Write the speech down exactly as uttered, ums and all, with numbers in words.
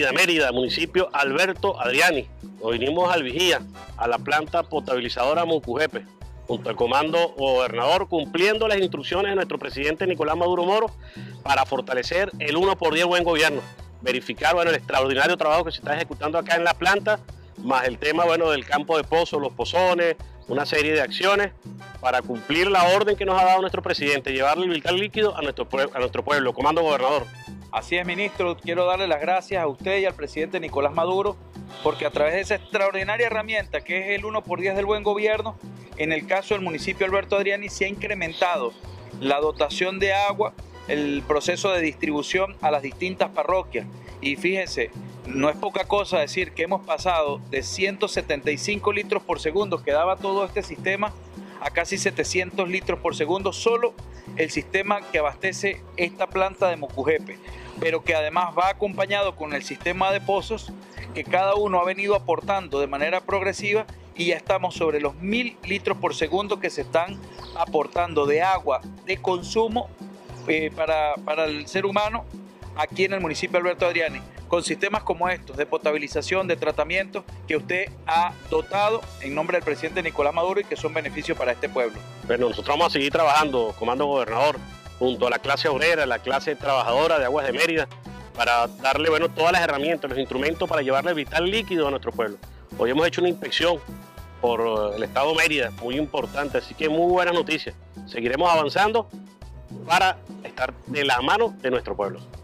de Mérida, municipio Alberto Adriani. Nos vinimos al Vigía, a la planta potabilizadora Mucujepe, junto al comando gobernador, cumpliendo las instrucciones de nuestro presidente Nicolás Maduro Moro para fortalecer el uno por diez buen gobierno, verificar bueno, el extraordinario trabajo que se está ejecutando acá en la planta, más el tema bueno, del campo de pozos, los pozones, una serie de acciones para cumplir la orden que nos ha dado nuestro presidente, llevarle el vital líquido a nuestro, a nuestro pueblo. Comando gobernador. Así es, ministro, quiero darle las gracias a usted y al presidente Nicolás Maduro porque a través de esa extraordinaria herramienta que es el uno por diez del buen gobierno, en el caso del municipio Alberto Adriani se ha incrementado la dotación de agua, el proceso de distribución a las distintas parroquias. Y fíjense, no es poca cosa decir que hemos pasado de ciento setenta y cinco litros por segundo que daba todo este sistema a casi setecientos litros por segundo, solo el sistema que abastece esta planta de Mucujepe, pero que además va acompañado con el sistema de pozos que cada uno ha venido aportando de manera progresiva y ya estamos sobre los mil litros por segundo que se están aportando de agua de consumo eh, para, para el ser humano aquí en el municipio Alberto Adriani, con sistemas como estos de potabilización, de tratamiento que usted ha dotado en nombre del presidente Nicolás Maduro y que son beneficios para este pueblo. Bueno, nosotros vamos a seguir trabajando, comando gobernador, junto a la clase obrera, la clase trabajadora de Aguas de Mérida, para darle bueno, todas las herramientas, los instrumentos para llevarle vital líquido a nuestro pueblo. Hoy hemos hecho una inspección por el estado de Mérida, muy importante, así que muy buenas noticias. Seguiremos avanzando para estar de la mano de nuestro pueblo.